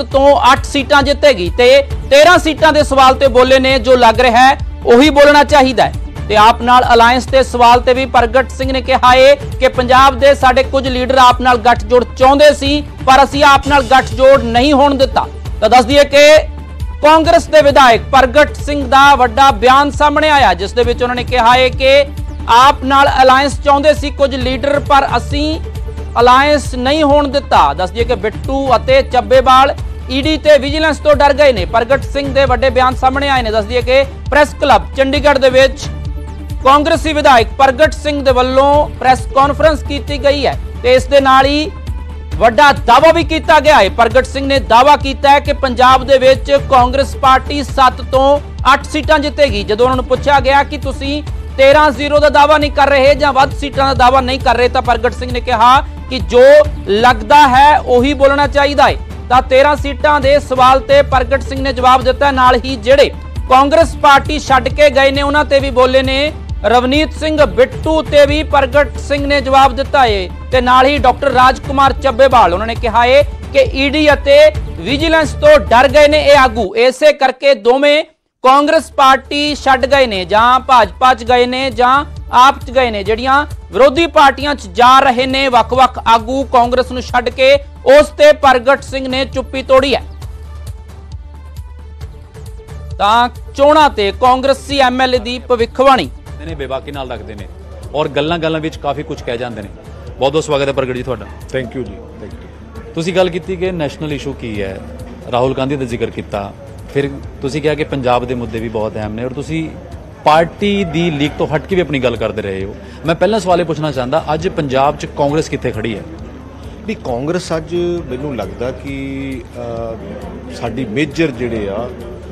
ਤੋਂ 8 सीटां जितेगी ते 13 सीटां दे सवाल ते बोले ने जो लग रहा है ਉਹੀ बोलना चाहिए है। ਤੇ ਆਪ ਨਾਲ ਅਲਾਇੰਸ ਦੇ ਸਵਾਲ ਤੇ ਵੀ ਪ੍ਰਗਟ ਸਿੰਘ ਨੇ ਕਿਹਾ ਹੈ ਕਿ ਪੰਜਾਬ ਦੇ ਸਾਡੇ ਕੁਝ ਲੀਡਰ ਆਪ ਨਾਲ ਗੱਠਜੋੜ ਚਾਹੁੰਦੇ ਸੀ ਪਰ ਅਸੀਂ ਆਪ ਨਾਲ ਗੱਠਜੋੜ ਨਹੀਂ ਹੋਣ ਦਿੱਤਾ। ਤਾਂ ਦੱਸ ਦਈਏ ਕਿ ਕਾਂਗਰਸ ਦੇ ਵਿਧਾਇਕ ਪ੍ਰਗਟ ਸਿੰਘ ਦਾ ਵੱਡਾ ਬਿਆਨ ਸਾਹਮਣੇ ਆਇਆ ਜਿਸ ਦੇ ਵਿੱਚ ਉਹਨਾਂ ਨੇ ਕਿਹਾ ਹੈ ਕਿ ਆਪ ਨਾਲ ਅਲਾਇੰਸ ਚਾਹੁੰਦੇ ਸੀ ਕੁਝ ਲੀਡਰ ਪਰ ਅਸੀਂ ਅਲਾਇੰਸ ਨਹੀਂ ਹੋਣ ਦਿੱਤਾ। ਦੱਸ ਦਈਏ ਕਿ ਬਿੱਟੂ ਅਤੇ ਚੱਬੇਵਾਲ ईडी ਤੇ ਵਿਜੀਲੈਂਸ ਤੋਂ ਡਰ ਗਏ ਨੇ। ਪ੍ਰਗਟ ਸਿੰਘ ਦੇ ਵੱਡੇ ਬਿਆਨ ਸਾਹਮਣੇ ਆਏ ਨੇ। ਦੱਸ ਦਈਏ ਕਿ ਪ੍ਰੈਸ ਕਲੱਬ ਚੰਡੀਗੜ੍ਹ ਦੇ ਵਿੱਚ ਕਾਂਗਰਸੀ ਵਿਧਾਇਕ ਪ੍ਰਗਟ ਸਿੰਘ ਦੇ ਵੱਲੋਂ ਪ੍ਰੈਸ ਕਾਨਫਰੰਸ ਕੀਤੀ ਗਈ ਹੈ ਤੇ ਇਸ ਦੇ ਨਾਲ ਹੀ ਵੱਡਾ ਦਾਅਵਾ ਵੀ ਕੀਤਾ ਗਿਆ ਹੈ। ਪ੍ਰਗਟ ਸਿੰਘ ਨੇ ਦਾਅਵਾ ਕੀਤਾ ਹੈ ਕਿ ਪੰਜਾਬ ਦੇ ਵਿੱਚ ਕਾਂਗਰਸ ਪਾਰਟੀ 7 ਤੋਂ 8 ਸੀਟਾਂ ਜਿੱਤੇਗੀ। ਜਦੋਂ ਉਹਨਾਂ ਨੂੰ ਪੁੱਛਿਆ ਗਿਆ ਕਿ ਤੁਸੀਂ 13-0 ਦਾ ਦਾਅਵਾ ਨਹੀਂ ਕਰ ਰਹੇ ਜਾਂ ਵੱਧ ਸੀਟਾਂ ਦਾ ਦਾਅਵਾ ਨਹੀਂ ਕਰ ਰਹੇ ਤਾਂ ਪ੍ਰਗਟ ਸਿੰਘ ਨੇ ਕਿਹਾ ਕਿ ਜੋ ਲੱਗਦਾ ਹੈ ਉਹੀ ਬੋਲਣਾ ਚਾਹੀਦਾ ਹੈ। ਤਾਂ 13 ਸੀਟਾਂ ਦੇ ਸਵਾਲ ਤੇ ਪ੍ਰਗਟ ਸਿੰਘ ਨੇ ਜਵਾਬ ਦਿੱਤਾ। ਨਾਲ ਹੀ ਜਿਹੜੇ ਕਾਂਗਰਸ ਪਾਰਟੀ ਛੱਡ ਕੇ ਗਏ ਨੇ ਉਹਨਾਂ ਤੇ ਵੀ ਬੋਲੇ ਨੇ। ਰਵਨੀਤ ਸਿੰਘ ਬਿੱਟੂ ਤੇ ਵੀ ਪ੍ਰਗਟ ਸਿੰਘ ਨੇ ਜਵਾਬ ਦਿੱਤਾ ਹੈ ਤੇ ਨਾਲ ਹੀ ਡਾਕਟਰ ਰਾਜਕੁਮਾਰ ਚੱਬੇਵਾਲ ਉਹਨਾਂ ਨੇ ਕਿਹਾ ਹੈ ਕਿ ਈਡੀ ਅਤੇ ਵਿਜੀਲੈਂਸ ਤੋਂ ਡਰ ਗਏ ਨੇ ਇਹ ਆਗੂ। ਇਸੇ ਕਰਕੇ ਦੋਵੇਂ ਕਾਂਗਰਸ ਪਾਰਟੀ ਛੱਡ ਗਏ ਨੇ ਜਾਂ ਭਾਜਪਾ 'ਚ ਗਏ ਨੇ ਜਾਂ ਆਪ 'ਚ ਗਏ ਨੇ। ਜਿਹੜੀਆਂ ਵਿਰੋਧੀ ਪਾਰਟੀਆਂ 'ਚ ਜਾ ਰਹੇ ਨੇ ਵੱਖ-ਵੱਖ ਆਗੂ ਕਾਂਗਰਸ ਨੂੰ ਛੱਡ ਕੇ ਉਸ ਤੇ ਪ੍ਰਗਟ ਸਿੰਘ ਨੇ ਚੁੱਪੀ ਤੋੜੀ ਹੈ। ਤਾਂ ਚੋਣਾਂ ਤੇ ਕਾਂਗਰਸੀ ਐਮਐਲਏ ਦੀ ਭਵਿੱਖਬਾਣੀ ਨੇ ਬੇਬਾਕੀ ਨਾਲ ਰੱਖਦੇ ਨੇ ਔਰ ਗੱਲਾਂ ਵਿੱਚ ਕਾਫੀ ਕੁਝ ਕਹਿ ਜਾਂਦੇ ਨੇ। ਬਹੁਤ ਬਹੁਤ ਸਵਾਗਤ ਹੈ ਪ੍ਰਗਟ ਜੀ ਤੁਹਾਡਾ। ਥੈਂਕ ਯੂ ਜੀ, ਥੈਂਕ ਯੂ। ਤੁਸੀਂ ਗੱਲ ਕੀਤੀ ਕਿ ਨੈਸ਼ਨਲ ਇਸ਼ੂ ਕੀ ਹੈ, ਰਾਹੁਲ ਗਾਂਧੀ ਦਾ ਜ਼ਿਕਰ ਕੀਤਾ, ਫਿਰ ਤੁਸੀਂ ਕਿਹਾ ਕਿ ਪੰਜਾਬ ਦੇ ਮੁੱਦੇ ਵੀ ਬਹੁਤ ਅਹਿਮ ਨੇ ਔਰ ਤੁਸੀਂ ਪਾਰਟੀ ਦੀ ਲੀਕ ਤੋਂ ਹਟ ਕੇ ਵੀ ਆਪਣੀ ਗੱਲ ਕਰਦੇ ਰਹੇ ਹੋ। ਮੈਂ ਪਹਿਲਾ ਸਵਾਲ ਇਹ ਪੁੱਛਣਾ ਚਾਹੁੰਦਾ ਅੱਜ ਪੰਜਾਬ 'ਚ ਕਾਂਗਰਸ ਕਿੱਥੇ ਖੜੀ ਹੈ? ਨਹੀਂ, ਕਾਂਗਰਸ ਅੱਜ ਮੈਨੂੰ ਲੱਗਦਾ ਕਿ ਸਾਡੀ ਮੇਜਰ ਜਿਹੜੇ ਆ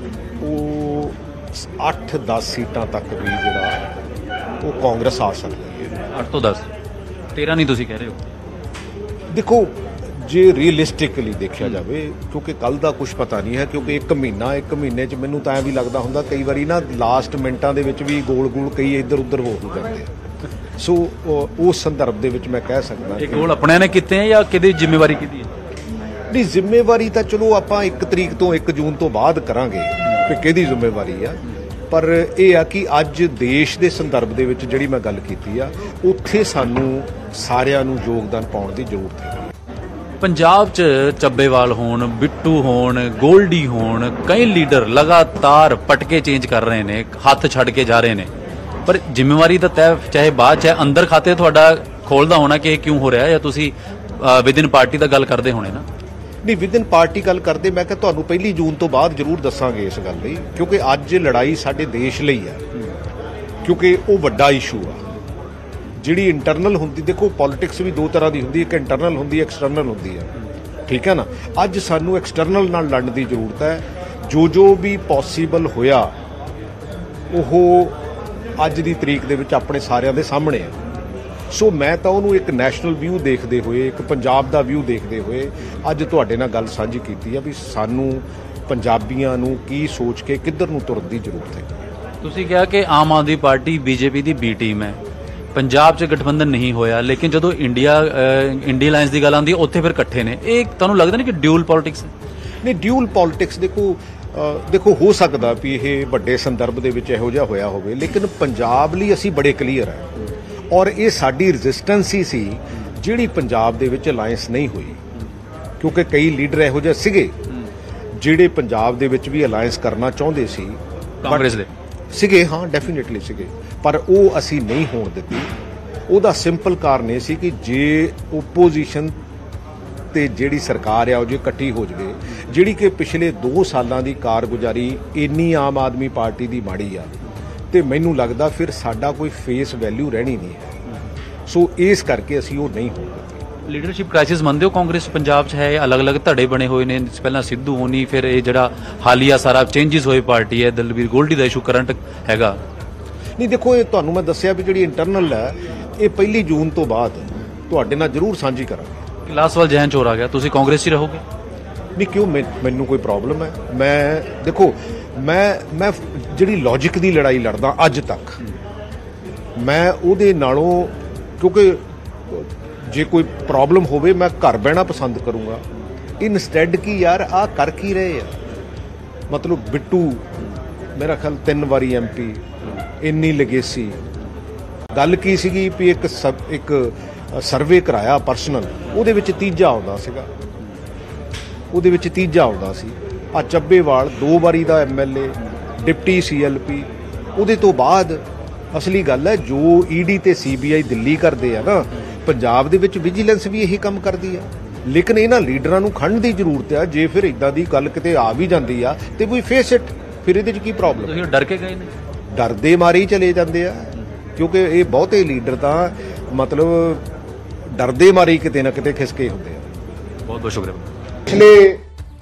ਉਹ 8-10 ਸੀਟਾਂ ਤੱਕ ਵੀ ਜਿਹੜਾ ਉਹ ਕਾਂਗਰਸ ਆ ਸਕਦੀ ਹੈ। 8 ਤੋਂ 10, 13 ਨਹੀਂ ਤੁਸੀਂ ਕਹਿ ਰਹੇ ਹੋ। ਦੇਖੋ ਜੇ ਰੀਅਲਿਸਟਿਕਲੀ ਦੇਖਿਆ ਜਾਵੇ ਕਿਉਂਕਿ ਕੱਲ ਦਾ ਕੁਝ ਪਤਾ ਨਹੀਂ ਹੈ ਕਿਉਂਕਿ ਇੱਕ ਮਹੀਨੇ 'ਚ ਮੈਨੂੰ ਤਾਂ ਐਂ ਵੀ ਲੱਗਦਾ ਹੁੰਦਾ ਕਈ ਵਾਰੀ ਨਾ ਲਾਸਟ ਮਿੰਟਾਂ ਦੇ ਵਿੱਚ ਵੀ ਗੋਲ ਕਈ ਇੱਧਰ ਉੱਧਰ ਹੋ ਜਾਂਦੇ ਆ। ਸੋ ਉਸ ਸੰਦਰਭ ਦੇ ਵਿੱਚ ਮੈਂ ਕਹਿ ਸਕਦਾ ਇਹ ਗੋਲ ਆਪਣਿਆਂ ਨੇ ਕੀਤੇ ਆ ਜਾਂ ਕਿਹਦੀ ਜ਼ਿੰਮੇਵਾਰੀ ਕਿਹਦੀ ਹੈ? ਨਹੀਂ, ਜ਼ਿੰਮੇਵਾਰੀ ਤਾਂ ਚਲੋ ਆਪਾਂ 1 ਤਰੀਕ ਤੋਂ 1 ਜੂਨ ਤੋਂ ਬਾਅਦ ਕਰਾਂਗੇ ਕਿ ਕਿਹਦੀ ਜ਼ਿੰਮੇਵਾਰੀ ਆ, ਪਰ ਇਹ ਆ ਕਿ ਅੱਜ ਦੇਸ਼ ਦੇ ਸੰਦਰਭ ਦੇ ਵਿੱਚ ਜਿਹੜੀ ਮੈਂ ਗੱਲ ਕੀਤੀ ਆ ਉੱਥੇ ਸਾਨੂੰ ਸਾਰਿਆਂ ਨੂੰ ਯੋਗਦਾਨ ਪਾਉਣ ਦੀ ਜ਼ਰੂਰਤ ਹੈ। ਪੰਜਾਬ 'ਚ ਚੱਬੇਵਾਲ ਹੋਣ, ਬਿੱਟੂ ਹੋਣ, ਗੋਲਡੀ ਹੋਣ, ਕਈ ਲੀਡਰ ਲਗਾਤਾਰ ਪਟਕੇ ਚੇਂਜ ਕਰ ਰਹੇ ਨੇ, ਹੱਥ ਛੱਡ ਕੇ ਜਾ ਰਹੇ ਨੇ, ਪਰ ਜ਼ਿੰਮੇਵਾਰੀ ਦਾ ਤੈਅ ਚਾਹੇ ਬਾਅਦ ਚਾਹੇ ਅੰਦਰ ਖਾਤੇ ਤੁਹਾਡਾ ਖੋਲਦਾ ਹੋਣਾ ਕਿ ਇਹ ਕਿਉਂ ਹੋ ਰਿਹਾ ਜਾਂ ਤੁਸੀਂ ਵਿਦਿਨ ਪਾਰਟੀ ਦਾ ਗੱਲ ਕਰਦੇ ਹੋਣੇ ਨਾ? ਨਹੀਂ, ਵਿਦਿਨ ਪਾਰਟੀ ਗੱਲ ਕਰਦੇ ਮੈਂ ਕਿਹਾ ਤੁਹਾਨੂੰ 1 ਜੂਨ ਤੋਂ ਬਾਅਦ ਜ਼ਰੂਰ ਦੱਸਾਂਗੇ ਇਸ ਗੱਲ ਲਈ ਕਿਉਂਕਿ ਅੱਜ ਲੜਾਈ ਸਾਡੇ ਦੇਸ਼ ਲਈ ਆ ਕਿਉਂਕਿ ਉਹ ਵੱਡਾ ਇਸ਼ੂ ਆ। ਜਿਹੜੀ ਇੰਟਰਨਲ ਹੁੰਦੀ, ਦੇਖੋ ਪੋਲਿਟਿਕਸ ਵੀ 2 ਤਰ੍ਹਾਂ ਦੀ ਹੁੰਦੀ, ਇੱਕ ਇੰਟਰਨਲ ਹੁੰਦੀ ਹੈ, ਐਕਸਟਰਨਲ ਹੁੰਦੀ ਹੈ, ਠੀਕ ਹੈ ਨਾ। ਅੱਜ ਸਾਨੂੰ ਐਕਸਟਰਨਲ ਨਾਲ ਲੜਨ ਦੀ ਜ਼ਰੂਰਤ ਹੈ। ਜੋ ਵੀ ਪੋਸੀਬਲ ਹੋਇਆ ਉਹ ਅੱਜ ਦੀ ਤਰੀਕ ਦੇ ਵਿੱਚ ਆਪਣੇ ਸਾਰਿਆਂ ਦੇ ਸਾਹਮਣੇ ਹੈ। ਸੋ ਮੈਂ ਤਾਂ ਉਹਨੂੰ ਇੱਕ ਨੈਸ਼ਨਲ ਵਿਊ ਦੇਖਦੇ ਹੋਏ, ਇੱਕ ਪੰਜਾਬ ਦਾ ਵਿਊ ਦੇਖਦੇ ਹੋਏ ਅੱਜ ਤੁਹਾਡੇ ਨਾਲ ਗੱਲ ਸਾਂਝੀ ਕੀਤੀ ਆ ਵੀ ਸਾਨੂੰ ਪੰਜਾਬੀਆਂ ਨੂੰ ਕੀ ਸੋਚ ਕੇ ਕਿੱਧਰ ਨੂੰ ਤੁਰਨ ਦੀ ਜ਼ਰੂਰਤ ਹੈ। ਤੁਸੀਂ ਕਿਹਾ ਕਿ ਆਮ ਆਦਮੀ ਪਾਰਟੀ ਬੀਜੇਪੀ ਦੀ ਬੀ ਟੀਮ ਹੈ, ਪੰਜਾਬ 'ਚ ਗਠਬੰਧਨ ਨਹੀਂ ਹੋਇਆ, ਲੇਕਿਨ ਜਦੋਂ ਇੰਡੀਆ ਅਲਾਇੰਸ ਦੀ ਗੱਲ ਆਉਂਦੀ ਉੱਥੇ ਫਿਰ ਇਕੱਠੇ ਨੇ। ਇਹ ਤੁਹਾਨੂੰ ਲੱਗਦਾ ਨਹੀਂ ਕਿ ਡਿਊਲ ਪੋਲਿਟਿਕਸ? ਨਹੀਂ, ਡਿਊਲ ਪੋਲਿਟਿਕਸ ਦੇਖੋ ਹੋ ਸਕਦਾ ਵੀ ਇਹ ਵੱਡੇ ਸੰਦਰਭ ਦੇ ਵਿੱਚ ਇਹੋ ਜਿਹਾ ਹੋਇਆ ਹੋਵੇ, ਲੇਕਿਨ ਪੰਜਾਬ ਲਈ ਅਸੀਂ ਬੜੇ ਕਲੀਅਰ ਹੈ ਔਰ ਇਹ ਸਾਡੀ ਰੈਜ਼ਿਸਟੈਂਸ ਹੀ ਸੀ ਜਿਹੜੀ ਪੰਜਾਬ ਦੇ ਵਿੱਚ ਅਲਾਇੰਸ ਨਹੀਂ ਹੋਈ ਕਿਉਂਕਿ ਕਈ ਲੀਡਰ ਇਹੋ ਜਿਹੇ ਸੀਗੇ ਜਿਹੜੇ ਪੰਜਾਬ ਦੇ ਵਿੱਚ ਵੀ ਅਲਾਇੰਸ ਕਰਨਾ ਚਾਹੁੰਦੇ ਸੀ, ਕਾਂਗਰਸ ਦੇ ਸੀਗੇ, ਹਾਂ ਡੈਫੀਨੇਟਲੀ ਸੀਗੇ, ਪਰ ਉਹ ਅਸੀਂ ਨਹੀਂ ਹੋਣ ਦਿੱਤੀ। ਉਹਦਾ ਸਿੰਪਲ ਕਾਰਨ ਇਹ ਸੀ ਕਿ ਜੇ ਓਪੋਜੀਸ਼ਨ ਤੇ ਜਿਹੜੀ ਸਰਕਾਰ ਆ ਉਹ ਜੇ ਇਕੱਠੀ ਹੋ ਜਾਵੇ, ਜਿਹੜੀ ਕਿ ਪਿਛਲੇ 2 ਸਾਲਾਂ ਦੀ ਕਾਰਗੁਜ਼ਾਰੀ ਇੰਨੀ ਆਮ ਆਦਮੀ ਪਾਰਟੀ ਦੀ ਮਾੜੀ ਆ ਤੇ ਮੈਨੂੰ ਲੱਗਦਾ ਫਿਰ ਸਾਡਾ ਕੋਈ ਫੇਸ ਵੈਲਿਊ ਰਹਿਣੀ ਨਹੀਂ ਹੈ। ਸੋ ਇਸ ਕਰਕੇ ਅਸੀਂ ਉਹ ਨਹੀਂ ਹੋਣ ਦਿੱਤੀ। ਲੀਡਰਸ਼ਿਪ ਕ੍ਰਾਈਸਿਸ ਮੰਨਦੇ ਹੋ ਕਾਂਗਰਸ ਪੰਜਾਬ 'ਚ ਹੈ? ਅਲੱਗ-ਅਲੱਗ ਧੜੇ ਬਣੇ ਹੋਏ ਨੇ, ਪਹਿਲਾਂ ਸਿੱਧੂ ਹੋਣੀ, ਫਿਰ ਇਹ ਜਿਹੜਾ ਹਾਲੀਆ ਸਾਰਾ ਚੇਂਜਿਸ ਹੋਏ ਪਾਰਟੀ ਹੈ, ਦਲਬੀਰ ਗੋਲਡੀ ਦਾ ਇਸ਼ੂ ਕਰੰਟ ਹੈਗਾ। ਨਹੀਂ ਦੇਖੋ, ਇਹ ਤੁਹਾਨੂੰ ਮੈਂ ਦੱਸਿਆ ਵੀ ਜਿਹੜੀ ਇੰਟਰਨਲ ਹੈ ਇਹ 1 ਜੂਨ ਤੋਂ ਬਾਅਦ ਤੁਹਾਡੇ ਨਾਲ ਜ਼ਰੂਰ ਸਾਂਝੀ ਕਰਾਂਗੇ। ਲਾਸਟ ਵਾਰ ਜਹਨ 'ਚ ਹੋ ਗਿਆ, ਤੁਸੀਂ ਕਾਂਗਰਸ 'ਚ ਰਹੋਗੇ? ਨਹੀਂ, ਕਿਉਂ, ਮੈਨੂੰ ਕੋਈ ਪ੍ਰੋਬਲਮ ਹੈ। ਮੈਂ ਦੇਖੋ ਮੈਂ ਜਿਹੜੀ ਲੌਜਿਕ ਦੀ ਲੜਾਈ ਲੜਦਾ ਅੱਜ ਤੱਕ, ਮੈਂ ਉਹਦੇ ਨਾਲੋਂ ਕਿਉਂਕਿ ਜੇ ਕੋਈ ਪ੍ਰੋਬਲਮ ਹੋਵੇ ਮੈਂ ਘਰ ਬਹਿਣਾ ਪਸੰਦ ਕਰੂੰਗਾ ਇਨਸਟੈਡ ਕੀ ਯਾਰ ਆ ਕਰ ਕੀ ਰਹੇ ਆ। ਮਤਲਬ ਬਿੱਟੂ ਮੇਰਾ ਖਿਆਲ 3 ਵਾਰੀ MP, ਇੰਨੀ ਲਗੇਸੀ। ਗੱਲ ਕੀ ਸੀਗੀ ਵੀ ਇੱਕ ਸਰਵੇ ਕਰਾਇਆ ਪਰਸਨਲ, ਉਹਦੇ ਵਿੱਚ ਤੀਜਾ ਆਉਂਦਾ ਸੀਗਾ, ਉਹਦੇ ਵਿੱਚ ਤੀਜਾ ਆਉਂਦਾ ਸੀ। ਆ ਚੱਬੇਵਾਲ 2 ਵਾਰੀ ਦਾ MLA, ਡਿਪਟੀ CLP। ਉਹਦੇ ਤੋਂ ਬਾਅਦ ਅਸਲੀ ਗੱਲ ਹੈ ਜੋ ED ਤੇ CBI ਦਿੱਲੀ ਕਰਦੇ ਆ ਨਾ, ਪੰਜਾਬ ਦੇ ਵਿੱਚ ਵਿਜੀਲੈਂਸ ਵੀ ਇਹੀ ਕੰਮ ਕਰਦੀ ਆ। ਲੇਕਿਨ ਇਹਨਾਂ ਲੀਡਰਾਂ ਨੂੰ ਖੰਡ ਦੀ ਜ਼ਰੂਰਤ ਆ। ਜੇ ਫਿਰ ਇਦਾਂ ਦੀ ਗੱਲ ਕਿਤੇ ਆ ਵੀ ਜਾਂਦੀ ਆ ਤੇ ਵੀ ਫੇਸ ਇਟ, ਫਿਰ ਇਹਦੇ 'ਚ ਕੀ ਪ੍ਰੋਬਲਮ? ਤੁਸੀਂ ਡਰ ਕੇ ਗਏ ਨੇ? ਡਰਦੇ ਮਾਰੇ ਹੀ ਚਲੇ ਜਾਂਦੇ ਆ, ਕਿਉਂਕਿ ਇਹ ਬਹੁਤੇ ਲੀਡਰ ਤਾਂ ਮਤਲਬ ਡਰਦੇ ਮਾਰੇ ਹੀ ਕਿਤੇ ਨਾ ਕਿਤੇ ਖਿਸਕੇ ਹੁੰਦੇ ਆ। ਬਹੁਤ ਬਹੁਤ ਸ਼ੁਕਰੀਆ। ਪਿਛਲੇ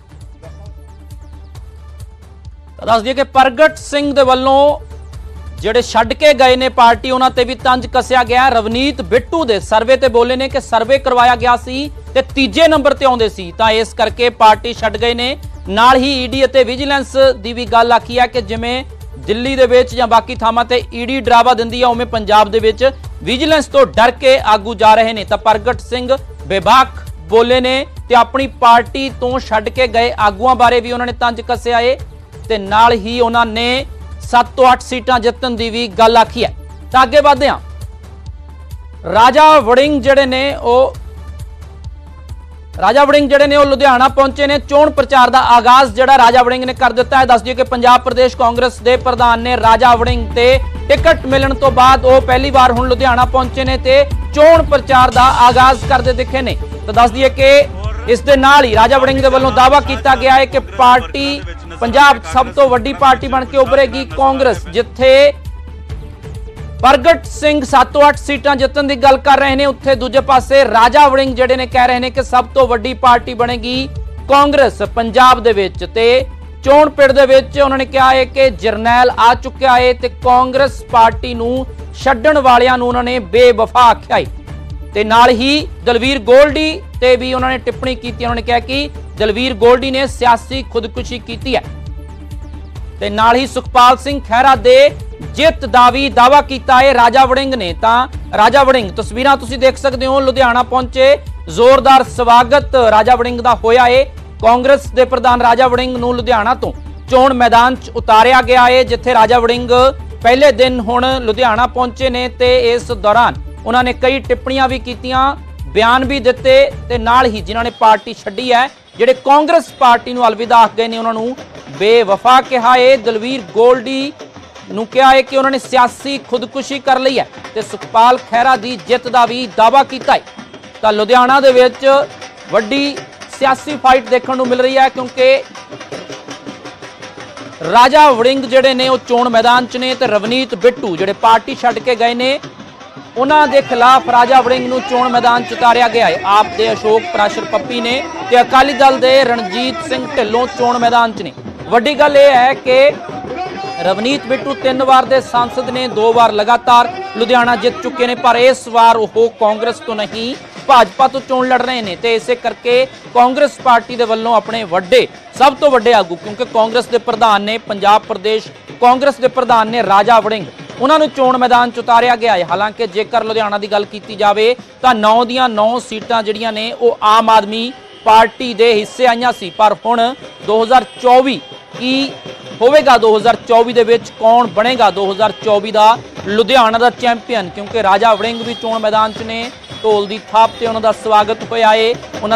ਦੱਸ ਦਈਏ ਕਿ ਪ੍ਰਗਟ ਸਿੰਘ ਦੇ ਵੱਲੋਂ ਜਿਹੜੇ ਛੱਡ ਕੇ ਗਏ ਨੇ ਪਾਰਟੀ, ਉਹਨਾਂ ਤੇ ਵੀ ਤੰਜ ਕੱਸਿਆ ਗਿਆ। ਰਵਨੀਤ ਬਿੱਟੂ ਦੇ ਸਰਵੇ ਤੇ ਬੋਲੇ ਨੇ ਕਿ ਸਰਵੇ ਕਰਵਾਇਆ ਗਿਆ ਸੀ ਤੇ ਤੀਜੇ ਨੰਬਰ ਤੇ ਆਉਂਦੇ ਸੀ, ਤਾਂ ਇਸ ਕਰਕੇ ਪਾਰਟੀ ਛੱਡ ਗਏ ਨੇ। ਨਾਲ ਹੀ ED ਅਤੇ ਵਿਜੀਲੈਂਸ ਦੀ ਵੀ ਗੱਲ ਆਖੀ ਹੈ ਕਿ ਜਿਵੇਂ ਦਿੱਲੀ ਦੇ ਵਿੱਚ ਜਾਂ ਬਾਕੀ ਥਾਵਾਂ ਤੇ ED ਡਰਾਵਾ ਦਿੰਦੀ ਆ, ਉਵੇਂ ਪੰਜਾਬ ਦੇ ਵਿੱਚ ਵਿਜੀਲੈਂਸ ਤੋਂ ਡਰ ਕੇ ਆਗੂ ਜਾ ਰਹੇ ਨੇ। ਤਾਂ ਪ੍ਰਗਟ ਸਿੰਘ ਬੇਬਾਕ ਬੋਲੇ ਨੇ ਤੇ ਆਪਣੀ ਪਾਰਟੀ ਤੋਂ ਛੱਡ ਕੇ ਗਏ ਆਗੂਆਂ ਬਾਰੇ ਵੀ ਉਹਨਾਂ ਨੇ ਤੰਜ ਕੱਸਿਆ ਏ ਤੇ ਨਾਲ ਹੀ ਉਹਨਾਂ ਨੇ 7 ਤੋਂ 8 ਸੀਟਾਂ ਜਿੱਤਣ ਦੀ ਵੀ ਗੱਲ ਆਖੀ ਹੈ। ਤਾਂ ਅੱਗੇ ਵਧਦੇ ਹਾਂ। ਰਾਜਾ ਵੜਿੰਗ ਜਿਹੜੇ ਨੇ ਉਹ ਲੁਧਿਆਣਾ ਪਹੁੰਚੇ ਨੇ। ਚੋਣ ਪ੍ਰਚਾਰ ਦਾ ਆਗਾਜ਼ ਜਿਹੜਾ ਰਾਜਾ ਵੜਿੰਗ ਨੇ ਕਰ ਦਿੱਤਾ ਹੈ। ਦੱਸ ਦਈਏ ਕਿ ਪੰਜਾਬ ਪ੍ਰਦੇਸ਼ ਕਾਂਗਰਸ ਦੇ ਪ੍ਰਧਾਨ ਨੇ ਰਾਜਾ ਵੜਿੰਗ ਤੇ ਟਿਕਟ ਮਿਲਣ ਤੋਂ ਬਾਅਦ ਉਹ ਪਹਿਲੀ ਵਾਰ ਹੁਣ ਲੁਧਿਆਣਾ ਪਹੁੰਚੇ ਨੇ ਤੇ ਚੋਣ ਪ੍ਰਚਾਰ ਦਾ ਆਗਾਜ਼ ਕਰਦੇ ਦਿਖੇ ਨੇ। ਤਾਂ ਦੱਸ ਦਈਏ ਕਿ ਇਸ ਦੇ ਨਾਲ ਹੀ ਰਾਜਾ ਵੜਿੰਗ ਦੇ ਵੱਲੋਂ ਦਾਅਵਾ ਕੀਤਾ ਗਿਆ ਹੈ ਕਿ ਪਾਰਟੀ ਪੰਜਾਬ ਸਭ ਤੋਂ ਵੱਡੀ ਪਾਰਟੀ ਬਣ ਕੇ ਉੱਭਰੇਗੀ। ਕਾਂਗਰਸ ਜਿੱਥੇ ਪ੍ਰਗਟ ਸਿੰਘ 7 ਤੋਂ 8 ਸੀਟਾਂ ਜਿੱਤਣ ਦੀ ਗੱਲ ਕਰ ਰਹੇ ਨੇ, ਉੱਥੇ ਦੂਜੇ ਪਾਸੇ ਰਾਜਾ ਵੜਿੰਗ ਜਿਹੜੇ ਨੇ ਕਹਿ ਰਹੇ ਨੇ ਕਿ ਸਭ ਤੋਂ ਵੱਡੀ ਪਾਰਟੀ ਬਣੇਗੀ ਕਾਂਗਰਸ ਪੰਜਾਬ ਦੇ ਵਿੱਚ। ਤੇ ਚੋਣ ਪਿੜ ਦੇ ਵਿੱਚ ਉਹਨਾਂ ਨੇ ਕਿਹਾ ਹੈ ਕਿ ਜਰਨੈਲ ਆ ਚੁੱਕਿਆ ਹੈ ਤੇ ਕਾਂਗਰਸ ਪਾਰਟੀ ਨੂੰ ਛੱਡਣ ਵਾਲਿਆਂ ਨੂੰ ਉਹਨਾਂ ਨੇ ਬੇਵਫਾ ਆਖਿਆ ਹੈ। ਤੇ ਨਾਲ ਹੀ ਦਲਵੀਰ ਗੋਲਡੀ ਤੇ ਵੀ ਉਹਨਾਂ ਨੇ ਟਿੱਪਣੀ ਕੀਤੀ। ਉਹਨਾਂ ਨੇ ਕਿਹਾ ਕਿ ਦਲਵੀਰ ਗੋਲਡੀ ਨੇ ਸਿਆਸੀ ਖੁਦਕੁਸ਼ੀ ਕੀਤੀ ਹੈ ਤੇ ਨਾਲ ਹੀ ਸੁਖਪਾਲ ਸਿੰਘ ਖਹਿਰਾ ਦੇ ਜਿੱਤ ਦਾ ਵੀ ਦਾਅਵਾ ਕੀਤਾ ਹੈ ਰਾਜਾ ਵੜਿੰਗ ਨੇ। ਤਾਂ ਰਾਜਾ ਵੜਿੰਗ, ਤਸਵੀਰਾਂ ਤੁਸੀਂ ਦੇਖ ਸਕਦੇ ਹੋ, ਲੁਧਿਆਣਾ ਪਹੁੰਚੇ। ਜ਼ੋਰਦਾਰ ਸਵਾਗਤ ਰਾਜਾ ਵੜਿੰਗ ਦਾ ਹੋਇਆ ਹੈ। ਕਾਂਗਰਸ ਦੇ ਪ੍ਰਧਾਨ ਰਾਜਾ ਵੜਿੰਗ ਨੂੰ ਲੁਧਿਆਣਾ ਤੋਂ ਚੋਣ ਮੈਦਾਨ 'ਚ ਉਤਾਰਿਆ ਗਿਆ ਹੈ, ਜਿੱਥੇ ਰਾਜਾ ਵੜਿੰਗ ਪਹਿਲੇ ਦਿਨ ਹੁਣ ਲੁਧਿਆਣਾ ਪਹੁੰਚੇ ਨੇ ਤੇ ਇਸ ਦੌਰਾਨ ਉਹਨਾਂ ਨੇ ਕਈ ਟਿੱਪਣੀਆਂ ਵੀ ਕੀਤੀਆਂ, ਬਿਆਨ ਵੀ ਦਿੱਤੇ ਤੇ ਨਾਲ ਹੀ ਜਿਨ੍ਹਾਂ ਨੇ ਪਾਰਟੀ ਛੱਡੀ ਹੈ, ਜਿਹੜੇ ਕਾਂਗਰਸ ਪਾਰਟੀ ਨੂੰ ਅਲਵਿਦਾ ਆਖ ਗਏ ਨੇ, ਉਹਨਾਂ ਨੂੰ ਬੇਵਫਾ ਕਿਹਾ ਹੈ। ਦਲਵੀਰ ਗੋਲਡੀ ਨੂੰ ਕਿਹਾ ਹੈ ਕਿ ਉਹਨਾਂ ਨੇ ਸਿਆਸੀ ਖੁਦਕੁਸ਼ੀ ਕਰ ਲਈ ਹੈ ਤੇ ਸੁਖਪਾਲ ਖਹਿਰਾ ਦੀ ਜਿੱਤ ਦਾ ਵੀ ਦਾਅਵਾ ਕੀਤਾ ਹੈ। ਤਾਂ ਲੁਧਿਆਣਾ ਦੇ ਵਿੱਚ ਵੱਡੀ ਸਿਆਸੀ ਫਾਈਟ ਦੇਖਣ ਨੂੰ ਮਿਲ ਰਹੀ ਹੈ, ਕਿਉਂਕਿ ਰਾਜਾ ਵੜਿੰਗ ਜਿਹੜੇ ਨੇ ਉਹ ਚੋਣ ਮੈਦਾਨ 'ਚ ਨੇ ਤੇ ਰਵਨੀਤ ਬਿੱਟੂ ਜਿਹੜੇ ਪਾਰਟੀ ਛੱਡ ਕੇ ਗਏ ਨੇ, ਉਹਨਾਂ ਦੇ ਖਿਲਾਫ ਰਾਜਾ ਵੜਿੰਗ ਨੂੰ ਚੋਣ ਮੈਦਾਨ 'ਚ ਉਤਾਰਿਆ ਗਿਆ ਹੈ। ਆਪ ਦੇ ਅਸ਼ੋਕ ਪ੍ਰਾਸ਼ਰ ਪੱਪੀ ਨੇ ਤੇ ਅਕਾਲੀ ਦਲ ਦੇ ਰਣਜੀਤ ਸਿੰਘ ਢਿੱਲੋਂ ਚੋਣ ਮੈਦਾਨ 'ਚ ਨੇ। ਵੱਡੀ ਗੱਲ ਇਹ ਹੈ ਕਿ ਰਵਨੀਤ ਬਿੱਟੂ 3 ਵਾਰ ਦੇ ਸਾਂਸਦ ਨੇ, 2 ਵਾਰ ਲਗਾਤਾਰ ਲੁਧਿਆਣਾ ਜਿੱਤ ਚੁੱਕੇ ਨੇ, ਪਰ ਇਸ ਵਾਰ ਉਹ ਕਾਂਗਰਸ ਤੋਂ ਨਹੀਂ ਭਾਜਪਾ ਤੋਂ ਚੋਣ ਲੜ ਰਹੇ ਨੇ ਤੇ ਇਸੇ ਕਰਕੇ ਕਾਂਗਰਸ ਪਾਰਟੀ ਦੇ ਵੱਲੋਂ ਆਪਣੇ ਸਭ ਤੋਂ ਵੱਡੇ ਆਗੂ, ਕਿਉਂਕਿ ਕਾਂਗਰਸ ਦੇ ਪ੍ਰਧਾਨ ਨੇ, ਪੰਜਾਬ ਪ੍ਰਦੇਸ਼ ਕਾਂਗਰਸ ਦੇ ਪ੍ਰਧਾਨ ਨੇ ਰਾਜਾ ਵੜਿੰਗ, ਉਹਨਾਂ ਨੂੰ ਚੋਣ ਮੈਦਾਨ 'ਚ ਉਤਾਰਿਆ ਗਿਆ ਹੈ। ਹਾਲਾਂਕਿ ਜੇਕਰ ਲੁਧਿਆਣਾ ਦੀ ਗੱਲ ਕੀਤੀ ਜਾਵੇ ਤਾਂ 9 ਦੀਆਂ 9 ਸੀਟਾਂ ਜਿਹੜੀਆਂ ਨੇ ਉਹ ਆਮ ਆਦਮੀ ਪਾਰਟੀ ਦੇ ਹਿੱਸੇ ਆਈਆਂ ਸੀ, ਪਰ ਹੁਣ 2024 ਕੀ ਹੋਵੇਗਾ, 2024 ਦੇ ਵਿੱਚ ਕੌਣ ਬਣੇਗਾ 2024 ਦਾ ਲੁਧਿਆਣਾ ਦਾ ਚੈਂਪੀਅਨ, ਕਿਉਂਕਿ ਰਾਜਾ ਵੜਿੰਗ ਵੀ ਚੋਣ ਮੈਦਾਨ 'ਚ ਨੇ। ਢੋਲ ਦੀ ਥਾਪ ਤੇ ਉਹਨਾਂ ਦਾ ਸਵਾਗਤ ਹੋਇਆ ਏ।